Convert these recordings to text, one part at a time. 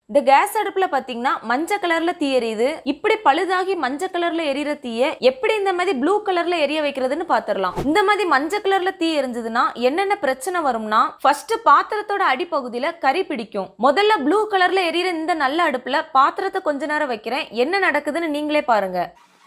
இந்த கேஸ் அடுப்புல பாத்தீங்கன்னா மஞ்சள் கலர்ல தீ எரியுது. இப்படி பழுதாகி மஞ்சள் கலர்ல எரியற தீய எப்படி இந்த மாதிரி ப்ளூ கலர்ல எரிய வைக்கிறதுன்னு பாத்துறலாம். இந்த மாதிரி மஞ்சள் கலர்ல தீ எரிஞ்சதுன்னா என்னென்ன பிரச்சனை வரும்னா, ஃபர்ஸ்ட் பாத்திரத்தோட அடிப்பகுதியில கரி பிடிக்கும். முதல்ல ப்ளூ கலர்ல எரியற இந்த நல்ல அடுப்புல பாத்திரத்தை கொஞ்ச நேரம் வைக்கிறேன், என்ன நடக்குதுன்னு நீங்களே பாருங்க.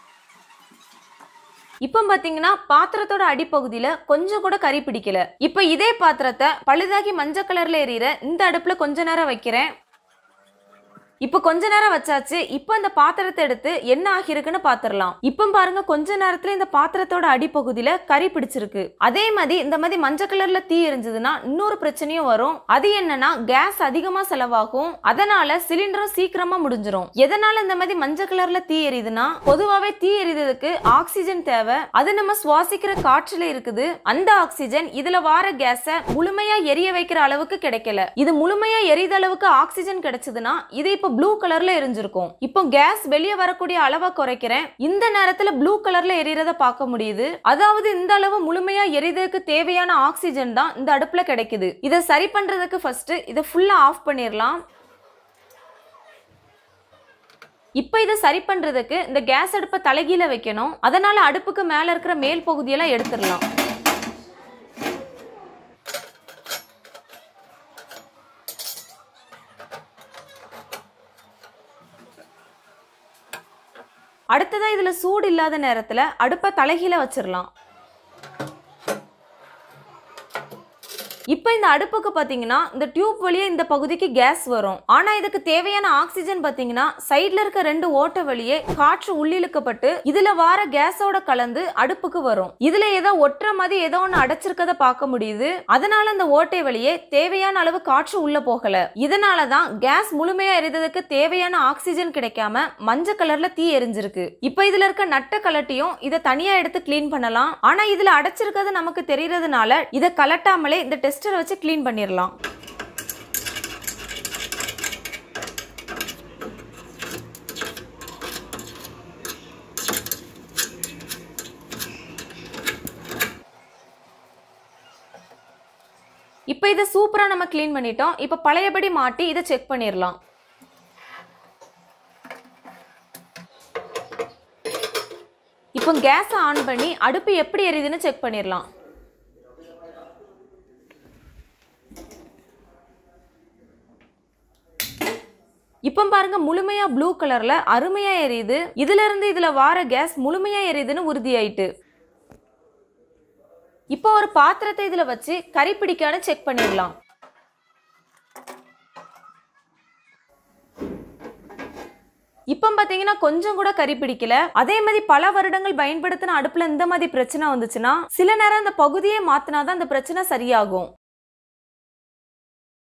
இப்ப பாத்தீங்கன்னா பாத்திரத்தோட அடிப்பகுதியில கொஞ்சம் கூட கரி பிடிக்கல. இப்ப இதே பாத்திரத்தை பழுதாகி மஞ்சள் கலர்ல எரியற இந்த அடுப்புல கொஞ்ச நேரம் வைக்கிறேன். இப்ப கொஞ்ச நேரம் வச்சாச்சு. இப்ப இந்த பாத்திரத்தை எடுத்து என்ன ஆகிருக்குன்னு பாத்துறலாம். இப்ப பாருங்க, கொஞ்ச நேரத்துல இந்த பாத்திரத்தோட அடிப்பகுதியில கரி பிடிச்சிருக்கு. அதே மாதிரி இந்த மாதிரி மஞ்சள் கலர்ல தீ எரிஞ்சதுன்னா இன்னொரு பிரச்சனையும் வரும். அது என்னன்னா, கேஸ் அதிகமா செலவாகும். அதனால சிலிண்டரும் சீக்கிரமா முடிஞ்சிரும். எதனால இந்த மாதிரி மஞ்சள் கலர்ல தீ எரியுதுன்னா, பொதுவாவே தீ எரிதலுக்கு ஆக்சிஜன் தேவை. அது நம்ம சுவாசிக்கிற காற்றுல இருக்குது. அந்த ஆக்சிஜன் இதுல வார கேஸ முழுமையா எரிய வைக்கிற அளவுக்கு கிடைக்கல. இது முழுமையா எரித அளவுக்கு ஆக்சிஜன் கிடைச்சதுன்னா இது இப்ப ப்ளூ கலர்ல எரிஞ்சிருக்கும். இப்போ கேஸ் வெளியே வரக்கூடிய அளவை குறைக்கிறேன். இந்த நேரத்துல ப்ளூ கலர்ல எரியறத பார்க்க முடியுது. அதாவது இந்த அளவு முழுமையா எரிதலுக்கு தேவையான ஆக்சிஜன் தான் இந்த அடுப்புல கிடைக்குது. இதை சரி பண்றதுக்கு ஃபர்ஸ்ட் இதை ஃபுல்லா ஆஃப் பண்ணிடலாம். இப்ப இதை சரி பண்றதுக்கு இந்த கேஸ் அடுப்பை தலைகீழ வைக்கணும். அதனால அடுப்புக்கு மேல இருக்கிற மேல் பகுதியெல்லாம் எடுத்துடலாம். அடுத்ததா இதுல சூடு இல்லாத நேரத்துல அடுப்பை தலைகீழ வச்சிடலாம். இப்ப இந்த அடுப்புக்கு பாத்தீங்கன்னா இந்த டியூப் வழியே இந்த பகுதிக்கு கேஸ் வரும். ஆனா இதுக்கு தேவையான ஆக்சிஜன் பாத்தீங்கன்னா சைடுல இருக்க ரெண்டு ஓட்டை வழியே காற்று உள்ளிழுக்கப்பட்டு இதுல வார கேஸோட கலந்து அடுப்புக்கு வரும். இதுல ஏதோ ஒற்ற மாதிரி ஏதோ ஒண்ணு அடைச்சிருக்கத பார்க்க முடியுது. அதனால இந்த ஓட்டை வழியே தேவையான அளவு காற்று உள்ள போகல. இதனாலதான் கேஸ் முழுமையா எரிதலுக்கு தேவையான ஆக்சிஜன் கிடைக்காம மஞ்சள் கலர்ல தீ எரிஞ்சிருக்கு. இப்ப இதுல இருக்க நட்ட கலட்டியும் இதை தனியா எடுத்து கிளீன் பண்ணலாம். ஆனா இதுல அடைச்சிருக்கிறது நமக்கு தெரியறதுனால இதை கலட்டாமலே இந்த டெஸ்டரை வச்சு கிளீன் பண்ணிடலாம். இப்ப இதை சூப்பரா நம்ம கிளீன் பண்ணிட்டோம். இப்ப பழையபடி மாட்டி இதை செக் பண்ணிடலாம். இப்போ கேஸ் ஆன் பண்ணி அடுப்பு எப்படி எரியுதுன்னு செக் பண்ணிடலாம். இப்ப பாருங்க, முழுமையா ப்ளூ கலர்ல அருமையா எரியுது. இதுல இருந்து இதுல வார கேஸ் முழுமையா எரியுதுன்னு உறுதியாயிட்டு. இப்போ ஒரு பாத்திரத்தை இதுல வச்சு கரி பிடிக்கான்னு செக் பண்ணிடலாம். இப்ப பாத்தீங்கன்னா கொஞ்சம் கூட கரி பிடிக்கல. அதே மாதிரி பல வருடங்கள் பயன்படுத்தின அடுப்புல இந்த மாதிரி பிரச்சனை வந்துச்சுன்னா சில நேரம் அந்த பகுதியை மாத்தினாதான் அந்த பிரச்சனை சரியாகும்.